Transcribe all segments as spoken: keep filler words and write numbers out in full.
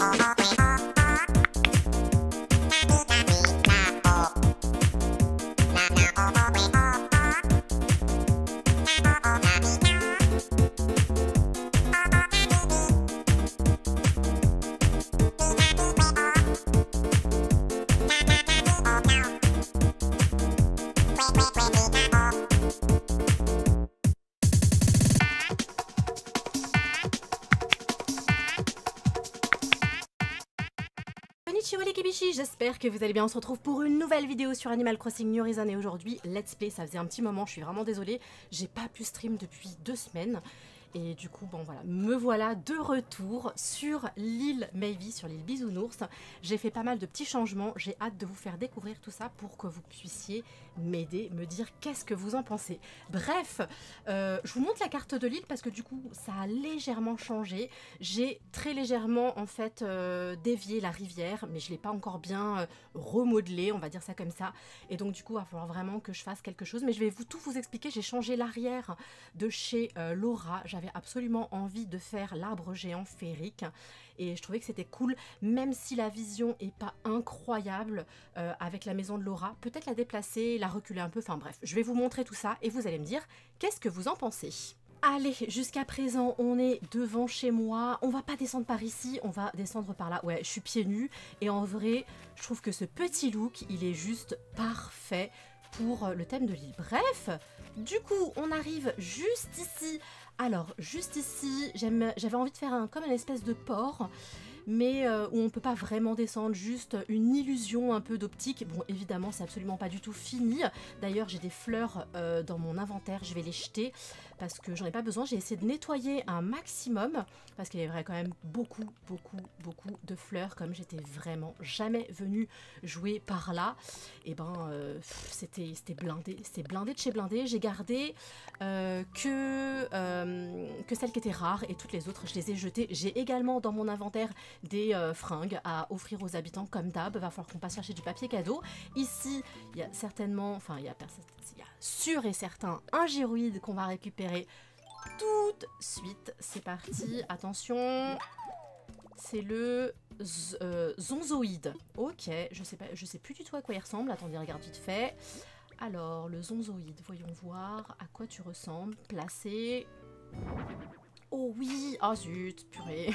Konnichiwa les kibishi, j'espère que vous allez bien. On se retrouve pour une nouvelle vidéo sur Animal Crossing New Horizons et aujourd'hui, let's play. Ça faisait un petit moment, je suis vraiment désolée, j'ai pas pu stream depuis deux semaines. Et du coup, bon voilà, me voilà de retour sur l'île Maybe, sur l'île Bisounours. J'ai fait pas mal de petits changements, j'ai hâte de vous faire découvrir tout ça pour que vous puissiez m'aider, me dire qu'est-ce que vous en pensez. Bref, euh, je vous montre la carte de l'île parce que du coup, ça a légèrement changé. J'ai très légèrement en fait euh, dévié la rivière, mais je ne l'ai pas encore bien euh, remodelé, on va dire ça comme ça. Et donc du coup, il va falloir vraiment que je fasse quelque chose. Mais je vais vous tout vous expliquer. J'ai changé l'arrière de chez euh, Laura. J'avais absolument envie de faire l'arbre géant féerique et je trouvais que c'était cool, même si la vision est pas incroyable euh, avec la maison de Laura. Peut-être la déplacer, la reculer un peu, enfin bref, je vais vous montrer tout ça et vous allez me dire qu'est-ce que vous en pensez. Allez, jusqu'à présent, on est devant chez moi. On va pas descendre par ici, on va descendre par là. Ouais, je suis pieds nus et en vrai, je trouve que ce petit look, il est juste parfait pour le thème de l'île. Bref, du coup, on arrive juste ici. Alors, juste ici, j'avais envie de faire un, comme une espèce de port, mais euh, où on ne peut pas vraiment descendre, juste une illusion un peu d'optique. Bon, évidemment, c'est absolument pas du tout fini. D'ailleurs, j'ai des fleurs euh, dans mon inventaire, je vais les jeter parce que j'en ai pas besoin. J'ai essayé de nettoyer un maximum parce qu'il y avait quand même beaucoup, beaucoup, beaucoup de fleurs. Comme j'étais vraiment jamais venue jouer par là, et ben euh, c'était blindé, c'était blindé de chez blindé. J'ai gardé euh, que, euh, que celles qui étaient rares et toutes les autres, je les ai jetées. J'ai également dans mon inventaire des euh, fringues à offrir aux habitants comme d'hab. Va falloir qu'on passe chercher du papier cadeau. Ici, il y a certainement, enfin il y a, il y a sûr et certain un gyroïde qu'on va récupérer tout de suite. C'est parti, attention, c'est le euh, zonzoïde. Ok, je sais pas, je sais plus du tout à quoi il ressemble. Attendez, regarde vite fait. Alors, le zonzoïde, voyons voir à quoi tu ressembles. Placé. Oh oui, oh zut, purée.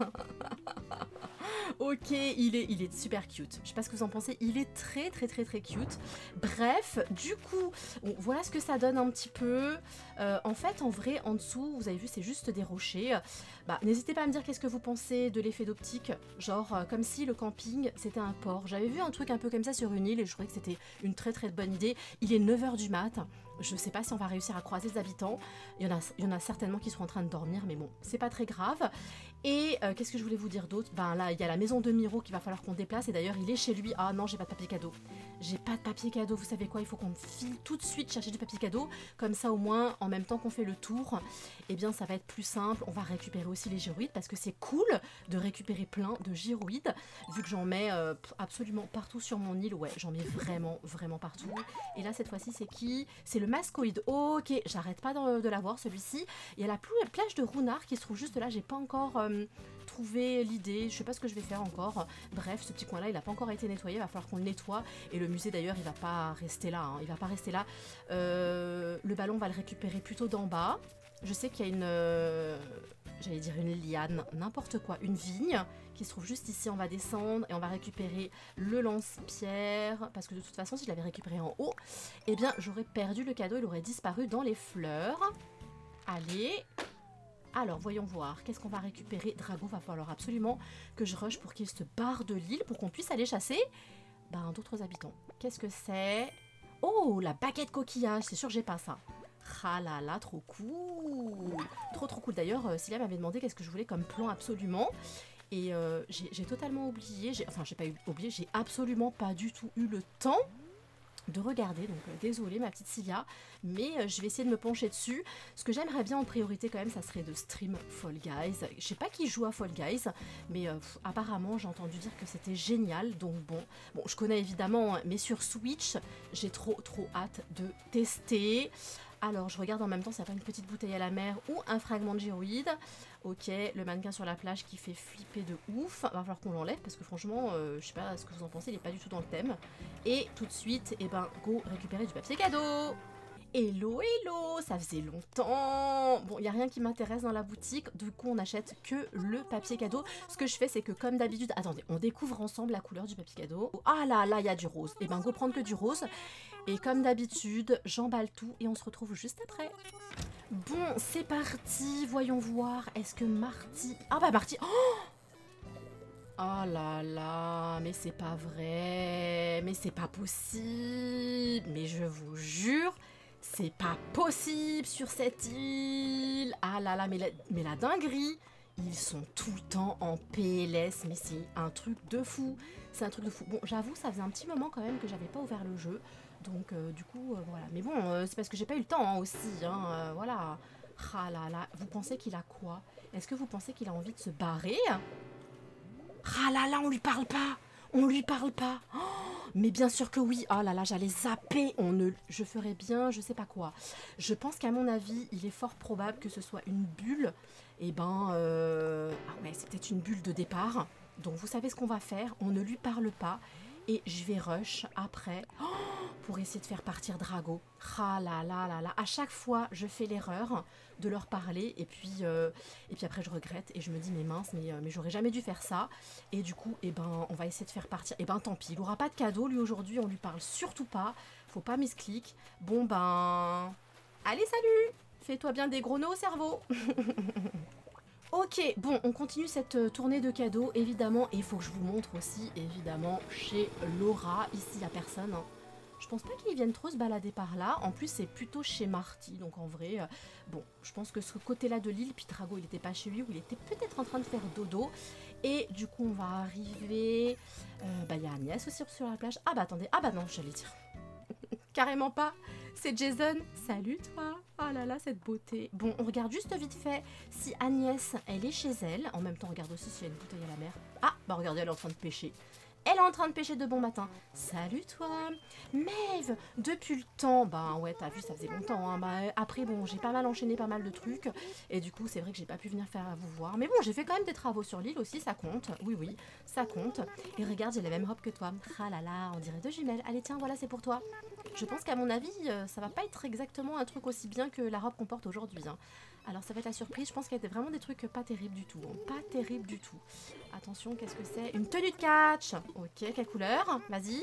Ok, il est, il est super cute. Je sais pas ce que vous en pensez, il est très très très très cute. Bref, du coup, bon, voilà ce que ça donne un petit peu. Euh, en fait, en vrai, en dessous, vous avez vu, c'est juste des rochers. Bah, n'hésitez pas à me dire qu'est-ce que vous pensez de l'effet d'optique. Genre, euh, comme si le camping, c'était un port. J'avais vu un truc un peu comme ça sur une île et je trouvais que c'était une très très bonne idée. Il est neuf heures du mat. Je sais pas si on va réussir à croiser les habitants. Il y en a, il y en a certainement qui sont en train de dormir, mais bon, c'est pas très grave. Et euh, qu'est-ce que je voulais vous dire d'autre? Ben là, il y a la maison de Miro qu'il va falloir qu'on déplace. Et d'ailleurs, il est chez lui. Ah non, j'ai pas de papier cadeau. J'ai pas de papier cadeau. Vous savez quoi? Il faut qu'on file tout de suite chercher du papier cadeau. Comme ça, au moins, en même temps qu'on fait le tour, eh bien, ça va être plus simple. On va récupérer aussi les gyroïdes parce que c'est cool de récupérer plein de gyroïdes. Vu que j'en mets euh, absolument partout sur mon île. Ouais, j'en mets vraiment, vraiment partout. Et là, cette fois-ci, c'est qui? C'est le mascoïde. Ok, j'arrête pas de, de l'avoir, celui-ci. Il y a la plage de Runard qui se trouve juste là. J'ai pas encore... Euh, trouver l'idée, je sais pas ce que je vais faire encore. Bref, ce petit coin là il n'a pas encore été nettoyé, il va falloir qu'on le nettoie. Et le musée d'ailleurs il va pas rester là, hein. Il va pas rester là. Euh, le ballon on va le récupérer plutôt d'en bas. Je sais qu'il y a une, euh, j'allais dire une liane, n'importe quoi, une vigne qui se trouve juste ici. On va descendre et on va récupérer le lance-pierre parce que de toute façon si je l'avais récupéré en haut, eh bien j'aurais perdu le cadeau, il aurait disparu dans les fleurs. Allez. Alors, voyons voir, qu'est-ce qu'on va récupérer? Dragon, va falloir absolument que je rush pour qu'il se barre de l'île, pour qu'on puisse aller chasser ben, d'autres habitants. Qu'est-ce que c'est? Oh, la baguette coquillage, c'est sûr que j'ai pas ça. Ah là là, trop cool. Trop trop cool. D'ailleurs, euh, Cilia m'avait demandé qu'est-ce que je voulais comme plan absolument. Et euh, j'ai totalement oublié, enfin j'ai pas eu, oublié, j'ai absolument pas du tout eu le temps de regarder, donc euh, désolée ma petite Cilia, mais euh, je vais essayer de me pencher dessus. Ce que j'aimerais bien en priorité quand même, ça serait de stream Fall Guys. Je sais pas qui joue à Fall Guys, mais euh, pff, apparemment j'ai entendu dire que c'était génial, donc bon, bon je connais évidemment, hein, mais sur Switch, j'ai trop trop hâte de tester. Alors, je regarde en même temps s'il n'y a pas une petite bouteille à la mer ou un fragment de gyroïde. Ok, le mannequin sur la plage qui fait flipper de ouf. Va falloir qu'on l'enlève parce que franchement, euh, je sais pas ce que vous en pensez, il n'est pas du tout dans le thème. Et tout de suite, eh ben, go récupérer du papier cadeau. Hello, hello, ça faisait longtemps. Bon, il n'y a rien qui m'intéresse dans la boutique, du coup on n'achète que le papier cadeau. Ce que je fais, c'est que comme d'habitude, attendez, on découvre ensemble la couleur du papier cadeau. Ah là, là, il y a du rose. Et ben, go prendre que du rose. Et comme d'habitude, j'emballe tout et on se retrouve juste après. Bon, c'est parti, voyons voir. Est-ce que Marty... Ah bah Marty... Oh Oh là là, mais c'est pas vrai, mais c'est pas possible, mais je vous jure, c'est pas possible sur cette île. Ah là là, mais la, mais la dinguerie, ils sont tout le temps en P L S, mais c'est un truc de fou, c'est un truc de fou. Bon, j'avoue, ça faisait un petit moment quand même que j'avais pas ouvert le jeu, donc euh, du coup, euh, voilà. Mais bon, euh, c'est parce que j'ai pas eu le temps hein, aussi, hein, euh, voilà. Ah là là, vous pensez qu'il a quoi? Est-ce que vous pensez qu'il a envie de se barrer? Ah là là, on lui parle pas. On lui parle pas. Oh, mais bien sûr que oui. Oh là là, j'allais zapper. On ne, je ferais bien, je sais pas quoi. Je pense qu'à mon avis, il est fort probable que ce soit une bulle. Et ben, euh... ah ouais, c'est peut-être une bulle de départ. Donc vous savez ce qu'on va faire. On ne lui parle pas. Et je vais rush après oh, pour essayer de faire partir Drago. Ah là là là là. À chaque fois, je fais l'erreur de leur parler. Et puis, euh, et puis après, je regrette. Et je me dis, mais mince, mais, euh, mais j'aurais jamais dû faire ça. Et du coup, eh ben, on va essayer de faire partir. Et ben tant pis, il n'aura pas de cadeau. Lui, aujourd'hui, on lui parle surtout pas. Faut pas misclick. Bon ben... Allez, salut. Fais-toi bien des gros nœuds au cerveau. Ok, bon, on continue cette euh, tournée de cadeaux, évidemment, et il faut que je vous montre aussi, évidemment, chez Laura. Ici, il n'y a personne. Hein. Je pense pas qu'ils viennent trop se balader par là. En plus, c'est plutôt chez Marty, donc en vrai, euh, bon, je pense que ce côté-là de l'île, puis Drago, il n'était pas chez lui, ou il était peut-être en train de faire dodo. Et du coup, on va arriver... Euh, bah, il y a Agnès aussi sur la plage. Ah bah, attendez, ah bah non, j'allais dire... Carrément pas. C'est Jason. Salut toi. Oh là là, cette beauté. Bon, on regarde juste vite fait si Agnès, elle est chez elle. En même temps, regarde aussi s'il y a une bouteille à la mer. Ah, bah regardez, elle est en train de pêcher. Elle est en train de pêcher de bon matin. Salut toi. Maeve, depuis le temps, bah ouais, t'as vu, ça faisait longtemps. Hein. Bah, après, bon, j'ai pas mal enchaîné pas mal de trucs. Et du coup, c'est vrai que j'ai pas pu venir faire à vous voir. Mais bon, j'ai fait quand même des travaux sur l'île aussi, ça compte. Oui, oui, ça compte. Et regarde, j'ai la même robe que toi. Ah là là, on dirait deux jumelles. Allez, tiens, voilà, c'est pour toi. Je pense qu'à mon avis, euh, ça va pas être exactement un truc aussi bien que la robe qu'on porte aujourd'hui. Hein. Alors ça va être la surprise, je pense qu'il y a vraiment des trucs pas terribles du tout. Hein. Pas terribles du tout. Attention, qu'est-ce que c'est? Une tenue de catch. Ok, quelle couleur? Vas-y.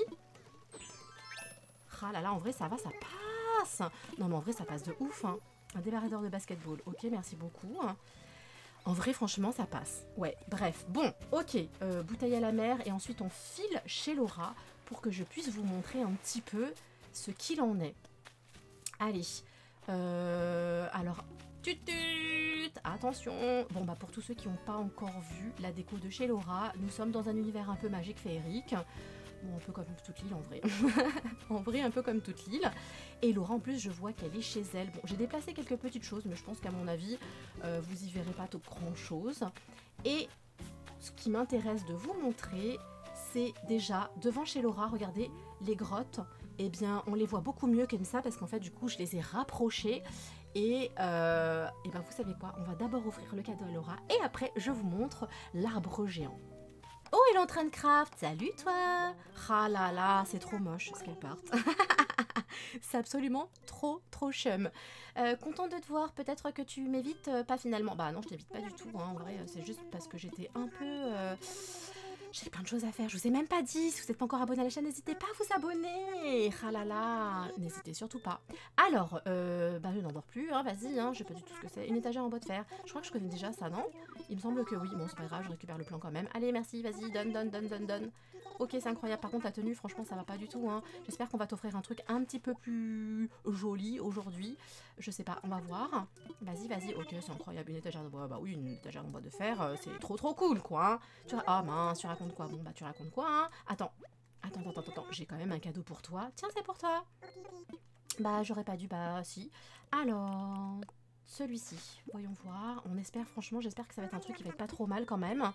Ah là là, en vrai, ça va, ça passe. Non mais en vrai, ça passe de ouf. Hein. Un débardeur de basketball. Ok, merci beaucoup. En vrai, franchement, ça passe. Ouais, bref. Bon, ok. Euh, bouteille à la mer et ensuite on file chez Laura pour que je puisse vous montrer un petit peu ce qu'il en est. Allez. Euh, alors... Tutut, attention. Bon bah pour tous ceux qui n'ont pas encore vu la déco de chez Laura, nous sommes dans un univers un peu magique féerique. Bon, un peu comme toute l'île en vrai. En vrai, un peu comme toute l'île. Et Laura, en plus, je vois qu'elle est chez elle. Bon, j'ai déplacé quelques petites choses, mais je pense qu'à mon avis, euh, vous y verrez pas grand chose. Et ce qui m'intéresse de vous montrer, c'est déjà devant chez Laura, regardez, les grottes. Eh bien, on les voit beaucoup mieux comme ça parce qu'en fait, du coup, je les ai rapprochées. Et, euh, et ben vous savez quoi, on va d'abord ouvrir le cadeau à Laura et après je vous montre l'arbre géant. Oh, elle est en train de craft, salut toi. Ah là là, c'est trop moche ce qu'elle porte. C'est absolument trop trop chum. Euh, contente de te voir, peut-être que tu m'évites, euh, pas finalement. Bah non, je t'évite pas du tout, hein, en vrai, c'est juste parce que j'étais un peu... Euh... J'ai plein de choses à faire, je vous ai même pas dit. Si vous n'êtes pas encore abonné à la chaîne, n'hésitez pas à vous abonner. Ah là là, n'hésitez surtout pas. Alors, euh, bah je n'en dors plus, hein, vas-y, hein, je sais pas du tout ce que c'est. Une étagère en bois de fer. Je crois que je connais déjà ça, non? Il me semble que oui, bon c'est pas grave, je récupère le plan quand même. Allez, merci, vas-y, donne, donne, donne, donne, donne. Ok, c'est incroyable. Par contre, ta tenue, franchement, ça va pas du tout. Hein. J'espère qu'on va t'offrir un truc un petit peu plus joli aujourd'hui. Je sais pas, on va voir. Vas-y, vas-y. Ok, c'est incroyable. Une étagère de bois. Bah oui, une étagère en bois de fer, euh, c'est trop trop cool, quoi. Hein. Tu ra- Ah mince, tu racontes quoi? Bon, bah tu racontes quoi, hein? Attends. Attends, attends, attends, attends. J'ai quand même un cadeau pour toi. Tiens, c'est pour toi. Bah, j'aurais pas dû. Bah, si. Alors, celui-ci. Voyons voir. On espère, franchement, j'espère que ça va être un truc qui va être pas trop mal quand même.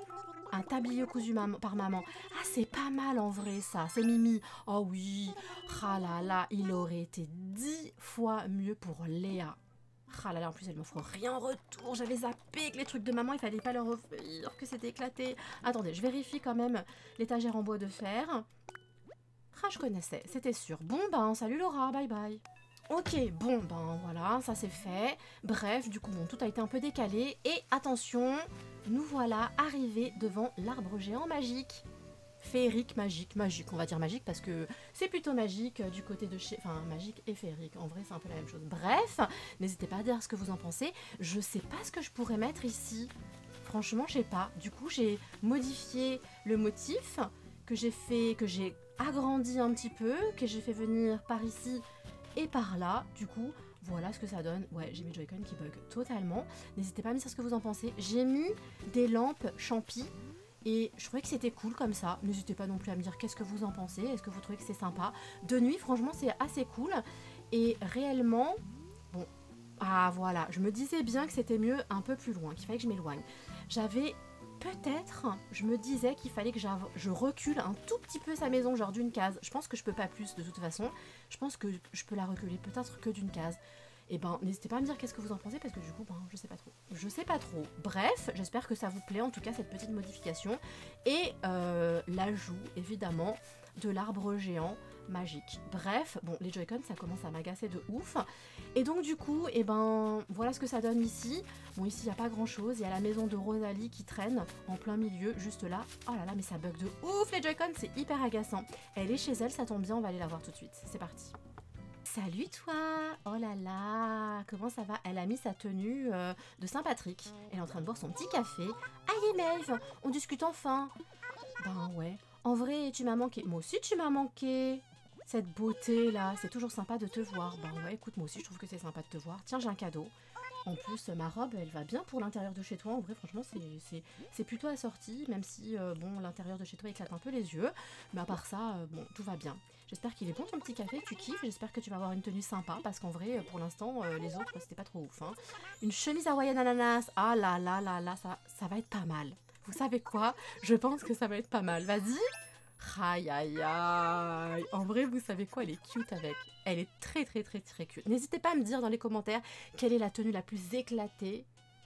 Un tablier cousu mam par maman. Ah, c'est pas mal en vrai ça, c'est Mimi. Oh oui, ah là là, il aurait été dix fois mieux pour Léa. Ah là là, en plus elle m'offre rien en retour, j'avais zappé que les trucs de maman, il fallait pas leur offrir, que c'était éclaté. Attendez, je vérifie quand même l'étagère en bois de fer. Ah, je connaissais, c'était sûr. Bon ben, salut Laura, bye bye. Ok, bon ben voilà, ça c'est fait. Bref, du coup bon, tout a été un peu décalé. Et attention, nous voilà arrivés devant l'arbre géant magique. Féerique, magique, magique, on va dire magique parce que c'est plutôt magique du côté de chez... Enfin, magique et féerique, en vrai c'est un peu la même chose. Bref, n'hésitez pas à dire ce que vous en pensez. Je sais pas ce que je pourrais mettre ici. Franchement, je sais pas. Du coup, j'ai modifié le motif, que j'ai fait, que j'ai agrandi un petit peu, que j'ai fait venir par ici et par là. Du coup, voilà ce que ça donne. Ouais, j'ai mes Joy-Con qui bug totalement. N'hésitez pas à me dire ce que vous en pensez. J'ai mis des lampes champi. Et je trouvais que c'était cool comme ça. N'hésitez pas non plus à me dire qu'est-ce que vous en pensez. Est-ce que vous trouvez que c'est sympa? De nuit, franchement, c'est assez cool. Et réellement, bon, ah voilà, je me disais bien que c'était mieux un peu plus loin, qu'il fallait que je m'éloigne. J'avais peut-être, je me disais qu'il fallait que je recule un tout petit peu sa maison, genre d'une case. Je pense que je peux pas plus de toute façon. Je pense que je peux la reculer peut-être que d'une case. Et ben, n'hésitez pas à me dire qu'est-ce que vous en pensez parce que du coup, ben, je sais pas trop. Je sais pas trop. Bref, j'espère que ça vous plaît en tout cas cette petite modification. Et euh, l'ajout, évidemment, de l'arbre géant magique. Bref, bon, les Joy-Con, ça commence à m'agacer de ouf. Et donc du coup, et ben, voilà ce que ça donne ici. Bon, ici, il n'y a pas grand-chose. Il y a la maison de Rosalie qui traîne en plein milieu, juste là. Oh là là, mais ça bug de ouf, les Joy-Con, c'est hyper agaçant. Elle est chez elle, ça tombe bien, on va aller la voir tout de suite. C'est parti. Salut toi! Oh là là! Comment ça va? Elle a mis sa tenue euh, de Saint-Patrick. Elle est en train de boire son petit café. Allez Maeve, on discute enfin! Ben ouais. En vrai, tu m'as manqué. Moi aussi tu m'as manqué! Cette beauté là, c'est toujours sympa de te voir. Ben ouais, écoute, moi aussi je trouve que c'est sympa de te voir. Tiens, j'ai un cadeau. En plus, ma robe, elle va bien pour l'intérieur de chez toi. En vrai, franchement, c'est plutôt assorti, même si, euh, bon, l'intérieur de chez toi éclate un peu les yeux. Mais à part ça, euh, bon, tout va bien. J'espère qu'il est bon ton petit café, que tu kiffes. J'espère que tu vas avoir une tenue sympa, parce qu'en vrai, pour l'instant, euh, les autres, c'était pas trop ouf. Hein. Une chemise hawaïenne ananas. Ah là là là là, ça, ça va être pas mal. Vous savez quoi? Je pense que ça va être pas mal. Vas-y! Aïe aïe aïe. En vrai, vous savez quoi, elle est cute avec. Elle est très très très très cute. N'hésitez pas à me dire dans les commentaires quelle est la tenue la plus éclatée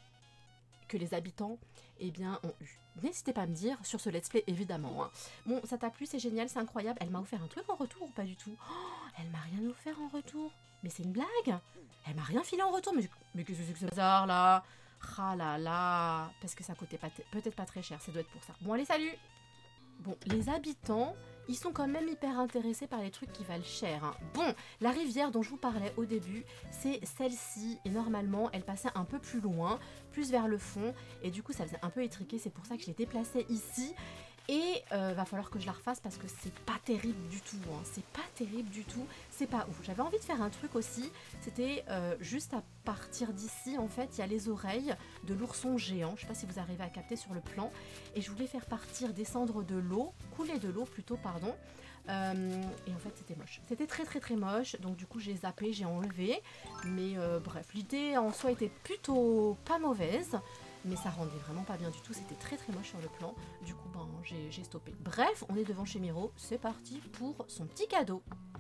que les habitants eh bien, ont eu. N'hésitez pas à me dire sur ce let's play évidemment. Hein. Bon, ça t'a plu, c'est génial, c'est incroyable. Elle m'a offert un truc en retour ou pas du tout? Oh, elle m'a rien offert en retour. Mais c'est une blague. Elle m'a rien filé en retour. Mais, mais qu'est-ce que c'est que ce bazar là? Ah là là. Parce que ça coûtait peut-être pas très cher, ça doit être pour ça. Bon allez, salut. Bon, les habitants, ils sont quand même hyper intéressés par les trucs qui valent cher. Hein. Bon, la rivière dont je vous parlais au début, c'est celle-ci. Et normalement, elle passait un peu plus loin, plus vers le fond. Et du coup, ça faisait un peu étriqué. C'est pour ça que je l'ai déplacée ici. Et euh, va falloir que je la refasse parce que c'est pas terrible du tout. Hein. C'est pas terrible du tout. C'est pas ouf. J'avais envie de faire un truc aussi. C'était euh, juste à partir d'ici, en fait, il y a les oreilles de l'ourson géant. Je sais pas si vous arrivez à capter sur le plan. Et je voulais faire partir, descendre de l'eau, couler de l'eau plutôt, pardon. Euh, et en fait, c'était moche. C'était très très très moche. Donc du coup, j'ai zappé, j'ai enlevé. Mais euh, bref, l'idée en soi était plutôt pas mauvaise. Mais ça rendait vraiment pas bien du tout, c'était très très moche sur le plan. Du coup, ben, j'ai stoppé. Bref, on est devant chez Miro, c'est parti pour son petit cadeau.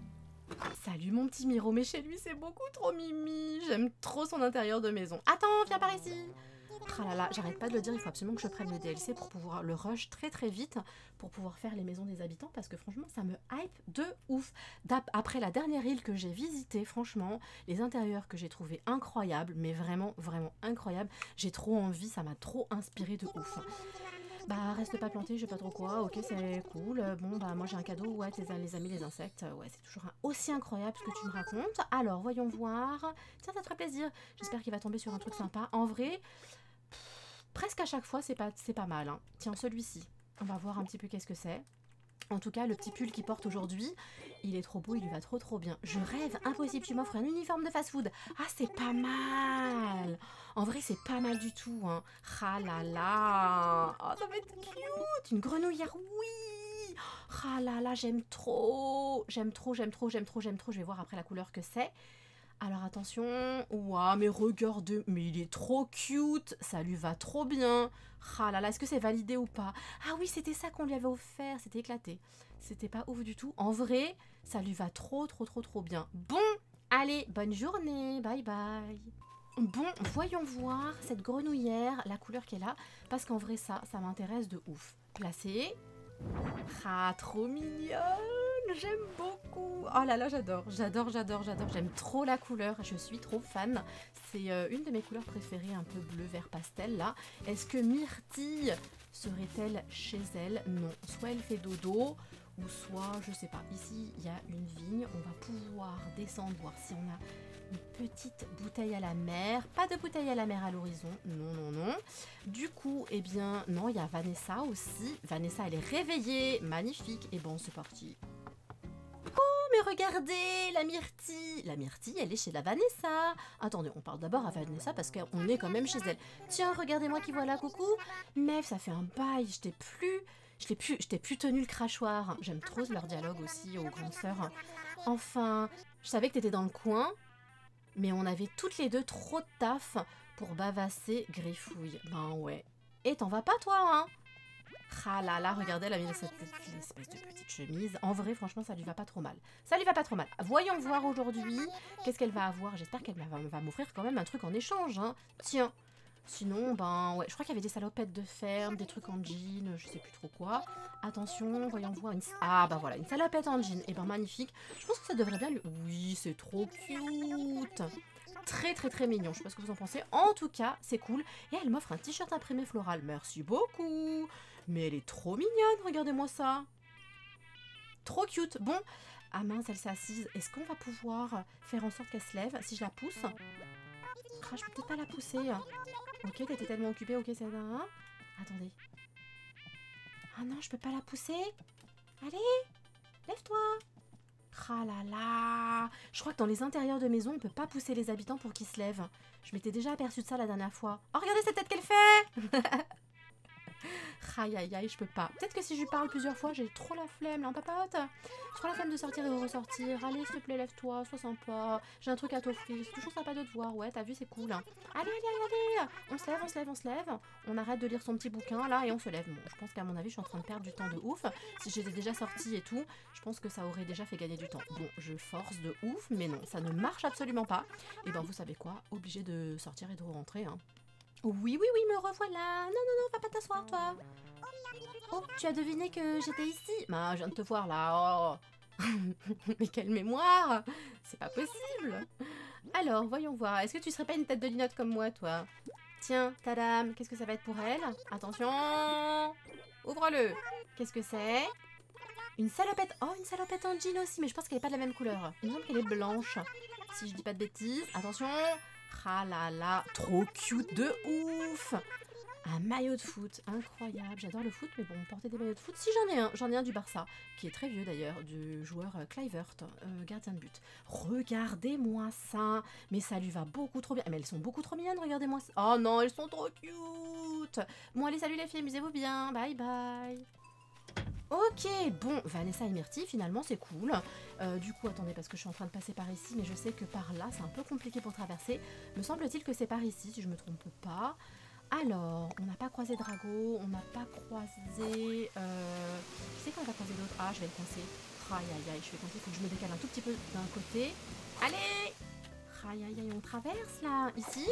Salut mon petit Miro, mais chez lui c'est beaucoup trop mimi. J'aime trop son intérieur de maison. Attends, viens par ici. Ah là là, j'arrête pas de le dire, il faut absolument que je prenne le D L C pour pouvoir le rush très très vite, pour pouvoir faire les maisons des habitants, parce que franchement ça me hype de ouf. Après la dernière île que j'ai visitée, franchement, les intérieurs que j'ai trouvé incroyables, mais vraiment vraiment incroyables, j'ai trop envie, ça m'a trop inspiré de ouf. Bah reste pas planté, je sais pas trop quoi, ok c'est cool, bon bah moi j'ai un cadeau, ouais tes les amis les insectes, ouais c'est toujours un, aussi incroyable ce que tu me racontes. Alors voyons voir, tiens ça te fera plaisir, j'espère qu'il va tomber sur un truc sympa, en vrai... Presque à chaque fois, c'est pas, c'est pas mal. Hein. Tiens, celui-ci. On va voir un petit peu qu'est-ce que c'est. En tout cas, le petit pull qu'il porte aujourd'hui, il est trop beau, il lui va trop trop bien. Je rêve, impossible, tu m'offres un uniforme de fast-food. Ah, c'est pas mal. En vrai, c'est pas mal du tout. Hein. Ah là là. Oh, ça va être cute. Une grenouillère, oui. Ah là là, j'aime trop. J'aime trop, j'aime trop, j'aime trop, j'aime trop. Je vais voir après la couleur que c'est. Alors attention, ouah, mais regarde, mais il est trop cute, ça lui va trop bien. Ah là là, est-ce que c'est validé ou pas? Ah oui, c'était ça qu'on lui avait offert, c'était éclaté. C'était pas ouf du tout. En vrai, ça lui va trop, trop, trop, trop bien. Bon, allez, bonne journée, bye bye. Bon, voyons voir cette grenouillère, la couleur qu'elle a, parce qu'en vrai, ça, ça m'intéresse de ouf. Placé. Ah, trop mignonne, j'aime beaucoup. Oh là là, j'adore, j'adore, j'adore, j'adore. J'aime trop la couleur, je suis trop fan. C'est euh, une de mes couleurs préférées, un peu bleu vert pastel là. Est-ce que Myrtille serait-elle chez elle? Non, soit elle fait dodo, ou soit, je sais pas. Ici, il y a une vigne, on va pouvoir descendre, voir si on a une petite bouteille à la mer. Pas de bouteille à la mer à l'horizon, non, non, non. Du coup, eh bien, non, il y a Vanessa aussi. Vanessa, elle est réveillée, magnifique. Et bon, c'est parti. Oh, mais regardez, la Myrtille. La Myrtille, elle est chez la Vanessa. Attendez, on parle d'abord à Vanessa parce qu'on est quand même chez elle. Tiens, regardez-moi qui voilà, coucou. Meuf, ça fait un bail, je t'ai plus... Je t'ai plus, je t'ai plus tenu le crachoir. J'aime trop leur dialogue aussi aux grandes sœurs. Enfin, je savais que t'étais dans le coin, mais on avait toutes les deux trop de taf pour bavasser Griffouille. Ben ouais. Et t'en vas pas toi, hein? Ah là là, regardez, elle a mis cette espèce de petite chemise. En vrai, franchement, ça lui va pas trop mal. Ça lui va pas trop mal. Voyons voir aujourd'hui qu'est-ce qu'elle va avoir. J'espère qu'elle va, va m'offrir quand même un truc en échange, hein. Tiens. Sinon, ben ouais, je crois qu'il y avait des salopettes de ferme, des trucs en jean, je sais plus trop quoi. Attention, voyons voir une... Ah bah voilà, une salopette en jean, et ben magnifique. Je pense que ça devrait bien lui... Oui, c'est trop cute. Très très très mignon, je sais pas ce que vous en pensez. En tout cas, c'est cool. Et elle m'offre un t-shirt imprimé floral, merci beaucoup. Mais elle est trop mignonne, regardez-moi ça. Trop cute. Bon, ah mince, elle s'est assise. Est-ce qu'on va pouvoir faire en sorte qu'elle se lève si je la pousse? Ah, je peux peut-être pas la pousser. Ok, t'étais tellement occupée, ok, c'est un... Attendez. Ah non, je peux pas la pousser. Allez, lève-toi. Ah là là. Je crois que dans les intérieurs de maison, on peut pas pousser les habitants pour qu'ils se lèvent. Je m'étais déjà aperçue de ça la dernière fois. Oh, regardez cette tête qu'elle fait. Aïe aïe aïe, je peux pas. Peut-être que si je lui parle plusieurs fois, j'ai trop la flemme, là, on papote. J'ai trop la flemme de sortir et de ressortir. Allez, s'il te plaît, lève-toi, sois sympa. J'ai un truc à t'offrir. C'est toujours sympa de te voir. Ouais, t'as vu, c'est cool. Allez, allez, allez, allez. On se lève, on se lève, on se lève. On arrête de lire son petit bouquin, là, et on se lève. Bon, je pense qu'à mon avis, je suis en train de perdre du temps de ouf. Si j'étais déjà sortie et tout, je pense que ça aurait déjà fait gagner du temps. Bon, je force de ouf, mais non, ça ne marche absolument pas. Et ben, vous savez quoi? Obligé de sortir et de rentrer, hein. Oui, oui, oui, me revoilà. Non, non, non, va pas t'asseoir, toi. Oh, tu as deviné que j'étais ici? Bah, je viens de te voir, là. Oh. Mais quelle mémoire! C'est pas possible. Alors, voyons voir. Est-ce que tu serais pas une tête de linotte comme moi, toi? Tiens, ta dame, qu'est-ce que ça va être pour elle? Attention! Ouvre-le! Qu'est-ce que c'est? Une salopette. Oh, une salopette en jean aussi, mais je pense qu'elle est pas de la même couleur. Il me semble qu'elle est blanche. Si je dis pas de bêtises. Attention! Ah là là, trop cute de ouf! Un maillot de foot, incroyable, j'adore le foot, mais bon, porter des maillots de foot, si j'en ai un, j'en ai un du Barça, qui est très vieux d'ailleurs, du joueur Kluivert, euh, gardien de but. Regardez-moi ça, mais ça lui va beaucoup trop bien, mais elles sont beaucoup trop mignonnes, regardez-moi ça. Oh non, elles sont trop cute. Bon allez, salut les filles, amusez-vous bien, bye bye. Ok, bon, Vanessa et Myrtille, finalement, c'est cool. Euh, du coup, attendez, parce que je suis en train de passer par ici, mais je sais que par là, c'est un peu compliqué pour traverser. Me semble-t-il que c'est par ici, si je me trompe pas. Alors, on n'a pas croisé Drago, on n'a pas croisé... Euh... Je sais qu'on va croiser d'autres. Ah, je vais le coincer. Aïe, aïe, aïe, je vais compter, il faut que je me décale un tout petit peu d'un côté. Allez! Aïe, aïe, aïe, on traverse, là. Ici?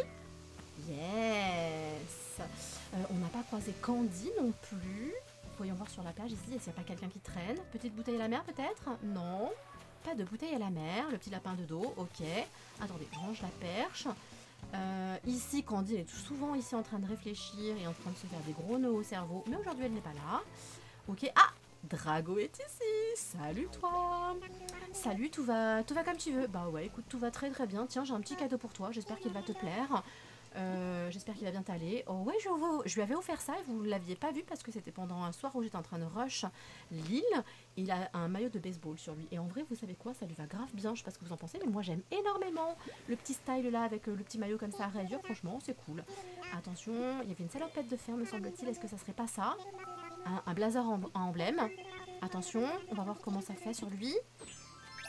Yes! euh, On n'a pas croisé Candy non plus. Voyons voir sur la plage, ici, est-ce qu'il n'y a pas quelqu'un qui traîne? Petite bouteille à la mer, peut-être? Non. Pas de bouteille à la mer. Le petit lapin de dos, ok. Attendez, je range la perche. Euh, ici, Candy est souvent ici en train de réfléchir et en train de se faire des gros nœuds au cerveau, mais aujourd'hui elle n'est pas là. Ok, ah, Drago est ici. Salut toi. Salut, tout va, tout va comme tu veux. Bah ouais, écoute, tout va très très bien. Tiens, j'ai un petit cadeau pour toi. J'espère qu'il va te plaire. Euh, J'espère qu'il va bien t'aller. Oh ouais, je, je lui avais offert ça et vous ne l'aviez pas vu parce que c'était pendant un soir où j'étais en train de rush l'île. Il a un maillot de baseball sur lui. Et en vrai, vous savez quoi, ça lui va grave bien. Je sais pas ce que vous en pensez, mais moi j'aime énormément le petit style là avec euh, le petit maillot comme ça à rayures. Franchement, c'est cool. Attention, il y avait une salopette de fer, me semble-t-il. Est-ce que ça serait pas ça? Un, un blazer en, en emblème. Attention, on va voir comment ça fait sur lui.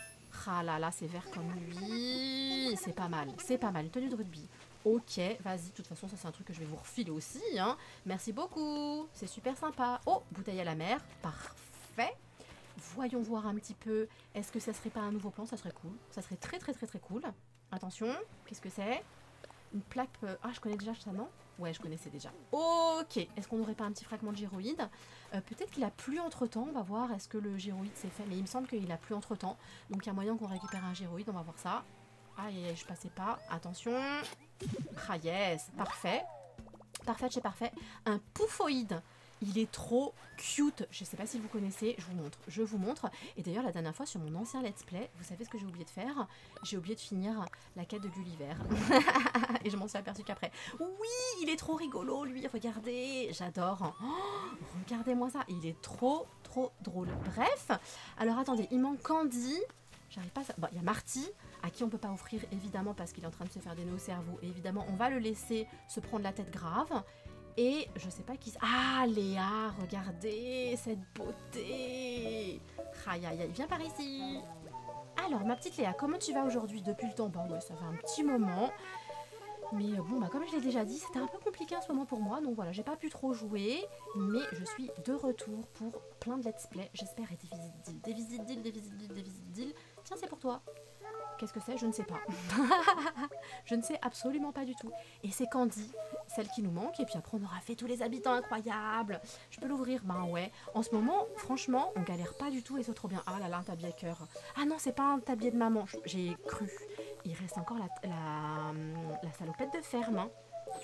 Ah là là, c'est vert comme lui. C'est pas mal, c'est pas mal. Une tenue de rugby. Ok, vas-y, de toute façon, ça c'est un truc que je vais vous refiler aussi. Hein. Merci beaucoup, c'est super sympa. Oh, bouteille à la mer, parfait. Voyons voir un petit peu. Est-ce que ça serait pas un nouveau plan? Ça serait cool. Ça serait très très très très cool. Attention, qu'est-ce que c'est? Une plaque... Euh... Ah, je connais déjà ça, non? Ouais, je connaissais déjà. Ok, est-ce qu'on n'aurait pas un petit fragment de gyroïde? euh, Peut-être qu'il a plu entre-temps, on va voir. Est-ce que le gyroïde s'est fait? Mais il me semble qu'il a plu entre-temps. Donc il y a moyen qu'on récupère un gyroïde, on va voir ça. Aïe, aïe, aïe, je passais pas. Attention. Ah yes, parfait. Parfait, c'est parfait. Un pouffoïde. Il est trop cute. Je sais pas si vous connaissez, je vous montre. Je vous montre. Et d'ailleurs, la dernière fois, sur mon ancien let's play, vous savez ce que j'ai oublié de faire? J'ai oublié de finir la quête de Gulliver. Et je m'en suis aperçue qu'après. Oui, il est trop rigolo, lui. Regardez, j'adore. Oh, regardez-moi ça. Il est trop, trop drôle. Bref, alors attendez, il manque Candy. J'arrive pas à... Bon, il y a Marty, à qui on peut pas offrir, évidemment, parce qu'il est en train de se faire des nœuds au cerveau. Et évidemment, on va le laisser se prendre la tête grave. Et je sais pas qui... Ah, Léa, regardez cette beauté. Aïe, aïe, aïe, viens par ici. Alors, ma petite Léa, comment tu vas aujourd'hui depuis le temps? Bah ouais, ça fait un petit moment. Mais bon, bah comme je l'ai déjà dit, c'était un peu compliqué en ce moment pour moi. Donc voilà, j'ai pas pu trop jouer. Mais je suis de retour pour plein de let's play. J'espère, et des visites deals, des visites deals, des visites deals, des visites deals. Tiens, c'est pour toi. Qu'est-ce que c'est? Je ne sais pas. Je ne sais absolument pas du tout. Et c'est Candy, celle qui nous manque. Et puis après, on aura fait tous les habitants incroyables. Je peux l'ouvrir? Ben ouais. En ce moment, franchement, on galère pas du tout et c'est trop bien. Ah là là, un tablier cœur. Ah non, c'est pas un tablier de maman. J'ai cru. Il reste encore la, la, la salopette de ferme. Hein.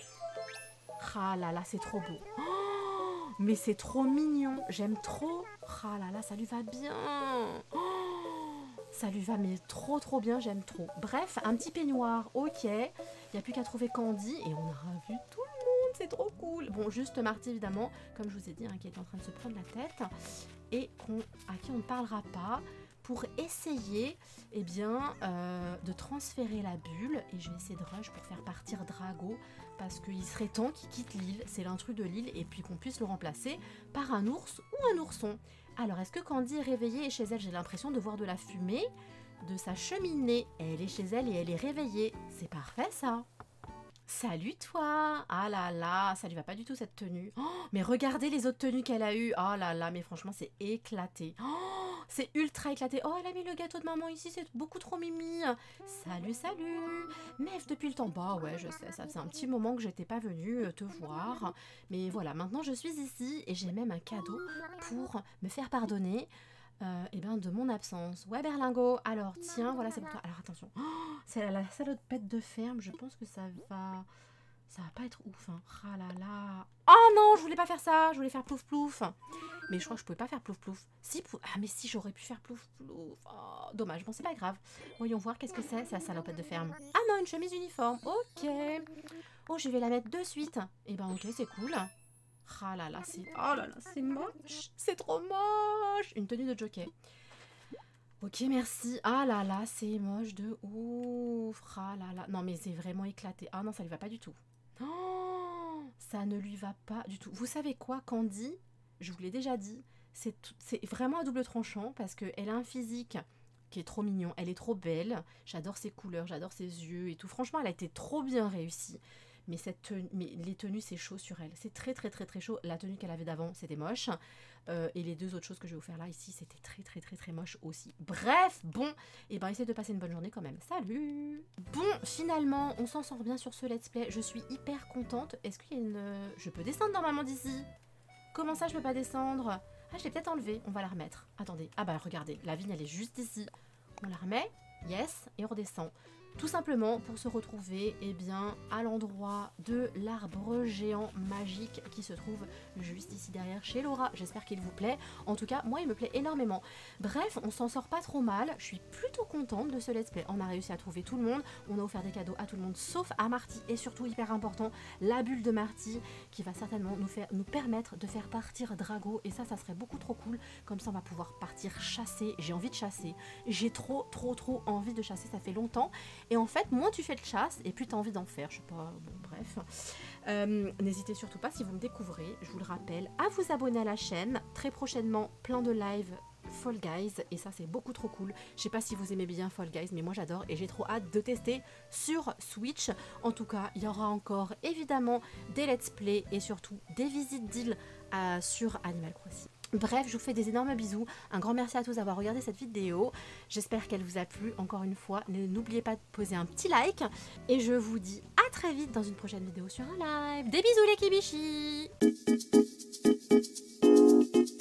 Ah là là, c'est trop beau. Oh, mais c'est trop mignon. J'aime trop. Ah là là, ça lui va bien. Oh, ça lui va mais trop trop bien, j'aime trop. Bref, un petit peignoir, ok. Il n'y a plus qu'à trouver Candy et on aura vu tout le monde, c'est trop cool. Bon, juste Marty évidemment, comme je vous ai dit, hein, qui est en train de se prendre la tête et qu'on, à qui on ne parlera pas pour essayer eh bien, euh, de transférer la bulle. Et je vais essayer de rush pour faire partir Drago parce qu'il serait temps qu'il quitte l'île, c'est l'intrus de l'île, et puis qu'on puisse le remplacer par un ours ou un ourson. Alors, est-ce que Candy est réveillée et chez elle, j'ai l'impression de voir de la fumée de sa cheminée. Elle est chez elle et elle est réveillée. C'est parfait, ça. Salut, toi. Ah là là, ça lui va pas du tout, cette tenue. Oh, mais regardez les autres tenues qu'elle a eues. Oh là là, mais franchement, c'est éclaté. Oh, c'est ultra éclaté. Oh, elle a mis le gâteau de maman ici, c'est beaucoup trop mimi. Salut, salut. Meuf, depuis le temps. Bah ouais, je sais, ça faisait un petit moment que j'étais pas venue te voir. Mais voilà, maintenant je suis ici et j'ai même un cadeau pour me faire pardonner. Euh, et ben de mon absence. Ouais, Berlingot, alors tiens, voilà, c'est pour toi. Alors attention, oh, c'est la, la salopette de ferme, je pense que ça va... Ça va pas être ouf, hein. Ah là là. Oh non, je voulais pas faire ça, je voulais faire plouf plouf. Mais je crois que je pouvais pas faire plouf plouf. Si, plouf... Ah mais si, j'aurais pu faire plouf plouf. Oh, dommage, bon c'est pas grave. Voyons voir, qu'est-ce que c'est, c'est la salopette de ferme. Ah non, une chemise uniforme, ok. Oh, je vais la mettre de suite. Et ben ok, c'est cool. Ah là là, c'est... Oh là là, c'est moche. C'est trop moche. Une tenue de jockey. Ok, merci. Ah là là, c'est moche de ouf. Ah là là. Non, mais c'est vraiment éclaté. Ah non, ça lui va pas du tout. Oh, ça ne lui va pas du tout. Vous savez quoi, Candy? Je vous l'ai déjà dit. C'est vraiment à double tranchant parce qu'elle a un physique qui est trop mignon. Elle est trop belle. J'adore ses couleurs, j'adore ses yeux et tout. Franchement, elle a été trop bien réussie. Mais, cette tenue, mais les tenues, c'est chaud sur elle. C'est très, très, très, très chaud. La tenue qu'elle avait d'avant, c'était moche. Euh, et les deux autres choses que je vais vous faire là, ici, c'était très, très, très, très moche aussi. Bref, bon, et eh ben, essayez de passer une bonne journée quand même. Salut! Bon, finalement, on s'en sort bien sur ce let's play. Je suis hyper contente. Est-ce qu'il y a une... Je peux descendre normalement d'ici? Comment ça, je peux pas descendre? Ah, je l'ai peut-être enlevée. On va la remettre. Attendez. Ah bah, regardez. La vigne, elle est juste ici. On la remet. Yes. Et on redescend. Tout simplement pour se retrouver eh bien, à l'endroit de l'arbre géant magique qui se trouve juste ici derrière chez Laura. J'espère qu'il vous plaît. En tout cas, moi, il me plaît énormément. Bref, on s'en sort pas trop mal. Je suis plutôt contente de ce let's play. On a réussi à trouver tout le monde. On a offert des cadeaux à tout le monde, sauf à Marty. Et surtout, hyper important, la bulle de Marty qui va certainement nous, faire, nous permettre de faire partir Drago. Et ça, ça serait beaucoup trop cool. Comme ça, on va pouvoir partir chasser. J'ai envie de chasser. J'ai trop, trop, trop envie de chasser. Ça fait longtemps. Et en fait, moins tu fais de chasse et plus tu as envie d'en faire. Je sais pas, bon, bref. Euh, N'hésitez surtout pas, si vous me découvrez, je vous le rappelle, à vous abonner à la chaîne. Très prochainement, plein de lives Fall Guys et ça c'est beaucoup trop cool. Je sais pas si vous aimez bien Fall Guys mais moi j'adore et j'ai trop hâte de tester sur Switch. En tout cas il y aura encore évidemment des let's play et surtout des visites d'îles euh, sur Animal Crossing. Bref, je vous fais des énormes bisous, un grand merci à tous d'avoir regardé cette vidéo, j'espère qu'elle vous a plu, encore une fois, n'oubliez pas de poser un petit like, et je vous dis à très vite dans une prochaine vidéo sur un live. Des bisous les kibichis.